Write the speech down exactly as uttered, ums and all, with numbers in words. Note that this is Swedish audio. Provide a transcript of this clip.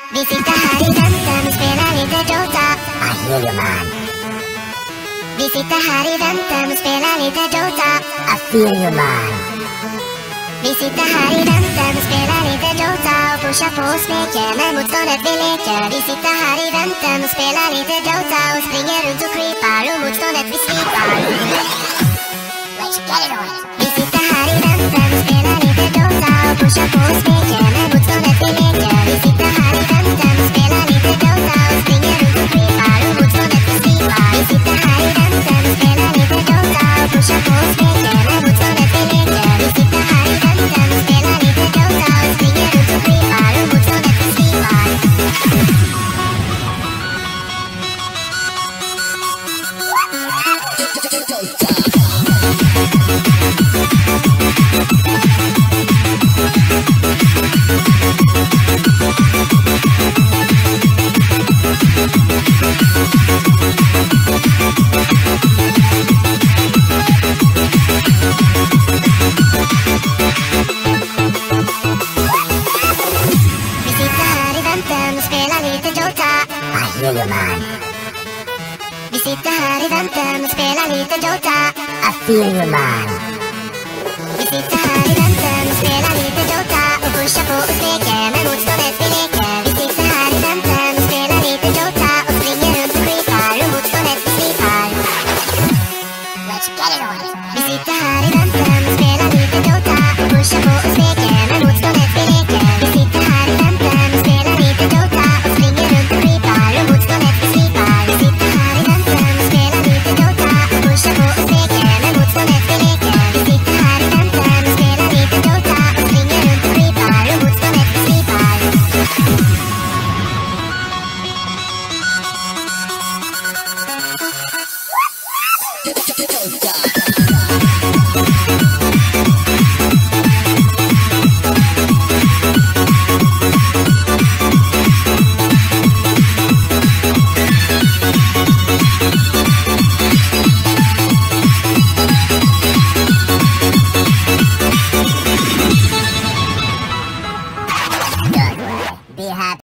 Vi sitter här i väntan och spelar lite dota. I hear you man. Vi sitter här i väntan och spelar lite dota. I feel you man. Vi sitter här i väntan och spelar lite dota och pushar på och smeker när motståndet vi leker. Vi sitter här i väntan och spelar lite dota och springer runt och creepar och motståndet vi slipar. Let's get it on. Vi sitter här i väntan och spelar lite dota och pushar på och smeker när motståndet vi leker. Vi sitter här i väntan och spelar lite dota och springer runt och creepar och motståndet vi slipar. Vi sitter här i väntan och spelar lite dota och pushar på och smeker när motståndet vi leker. Vi sitter här i väntan och spelar lite dota och springer runt och creepar och motståndet vi slipar. I hear you man. Vi sitter här i väntan och spelar lite dota. I feel you man. Vi sitter här i väntan och spelar lite dota och pushar på och smeker med motståndet vi leker. Vi sitter här i väntan och spelar lite dota och springer runt och creepar och motståndet vi slipar. Let's get it on. Vi sitter här i väntan och spelar lite dota och pushar på och smeker med motståndet vi leker. Vi sitter här i väntan och spelar lite dota och springer runt och creepar och motståndet vi slipar. Vi sitter här i väntan och spelar lite dota och pushar på och smeker med motståndet vi leker. Vi sitter här i väntan och spelar lite dota och springer runt och creepar och motståndet vi slipar. Dota.